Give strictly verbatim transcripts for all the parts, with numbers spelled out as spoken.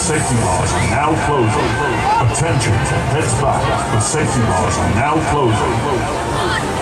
safety bars are now closing. Attention, heads back. The safety bars are now closing.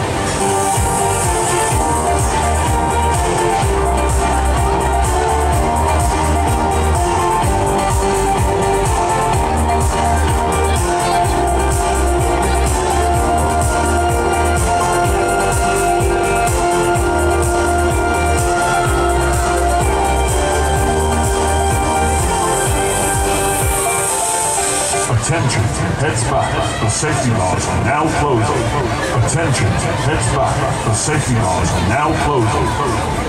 Attention, heads back. The safety bars are now closing. Attention, heads back. The safety bars are now closing.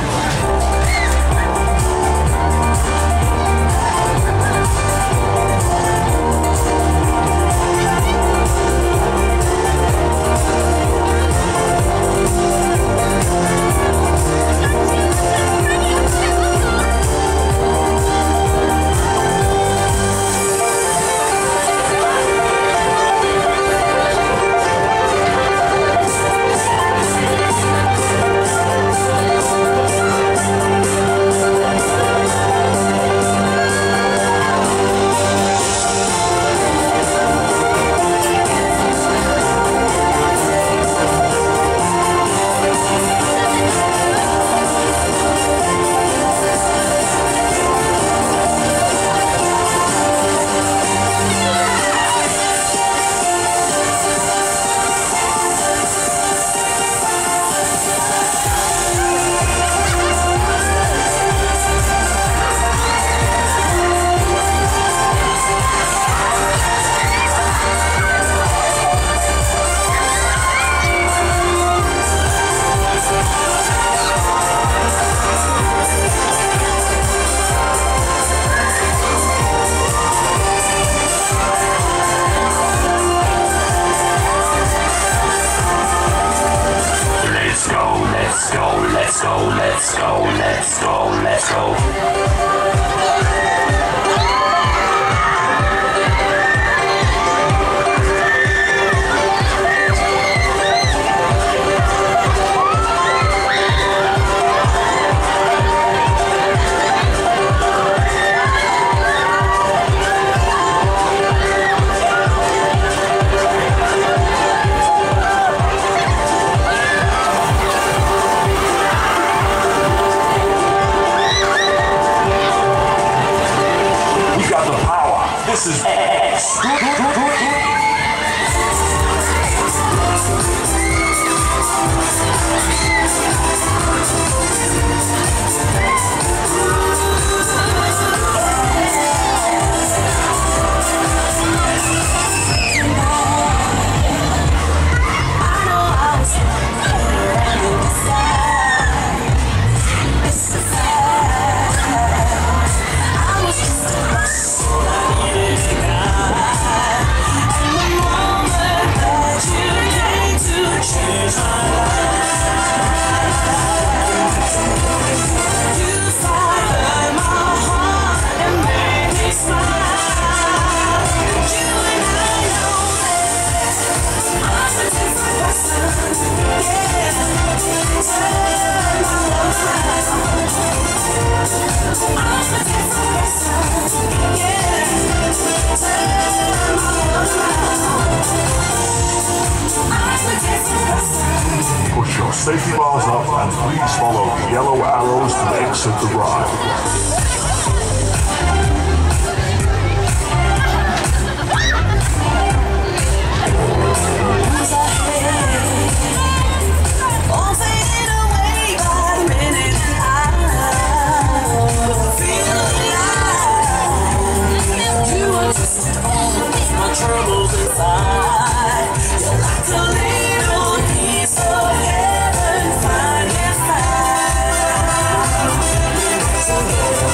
This is X. Push your safety bars up and please follow the yellow arrows to exit the ride. Troubles inside, you're like a little piece of heaven, find and found.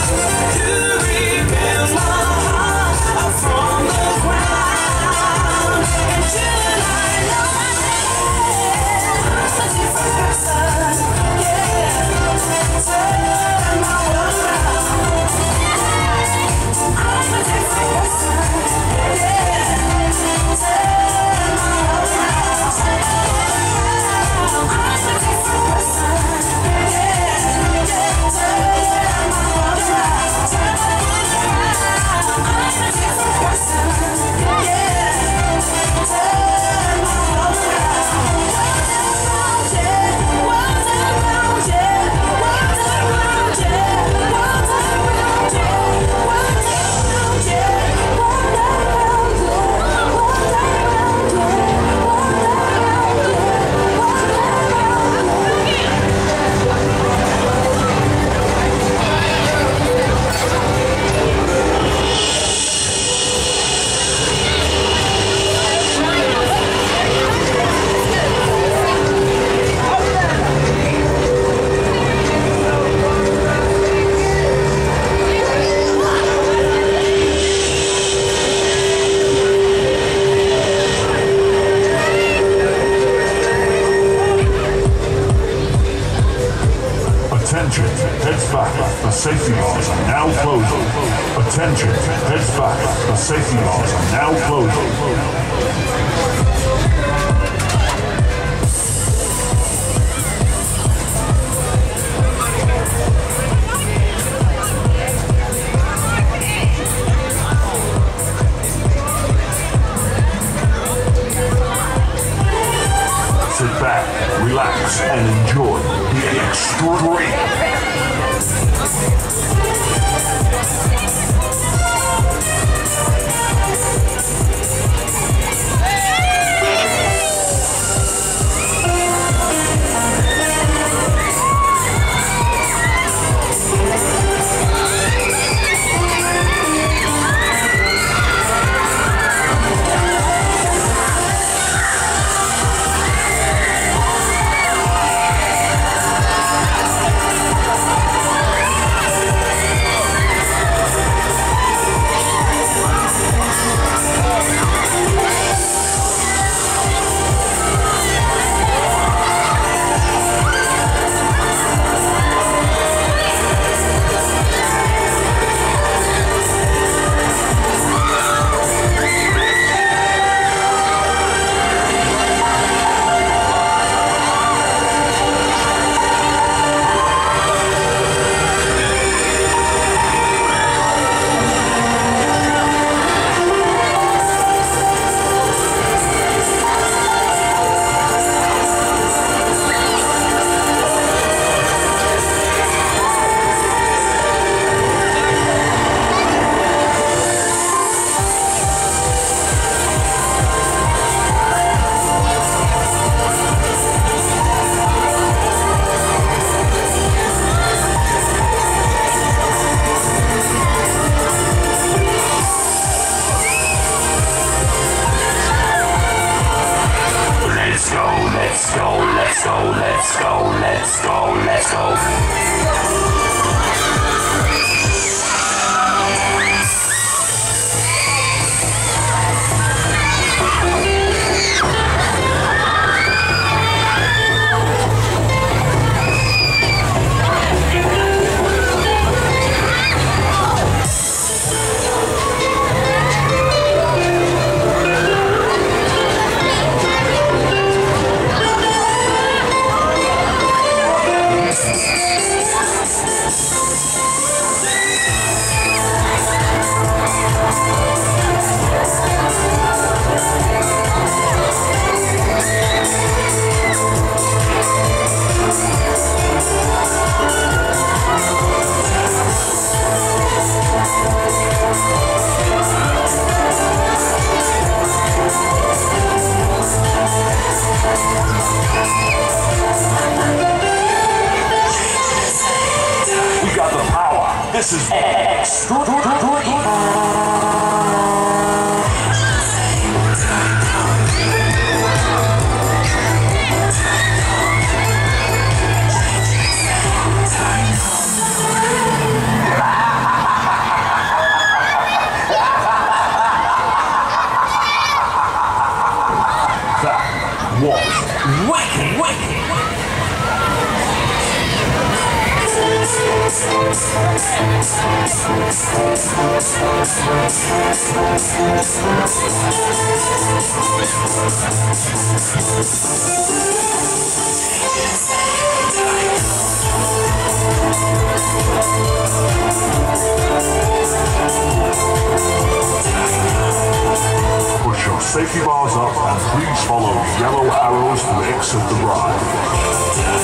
safety bars are now closing. Attention, heads back. The safety bars are now closing. Sit back, relax, and enjoy the extreme. Let's go, let's go, let's go, let's go, let's go. This is extraordinary. That was wicked, wicked. Push your safety bars up and please follow yellow arrows to exit the ride.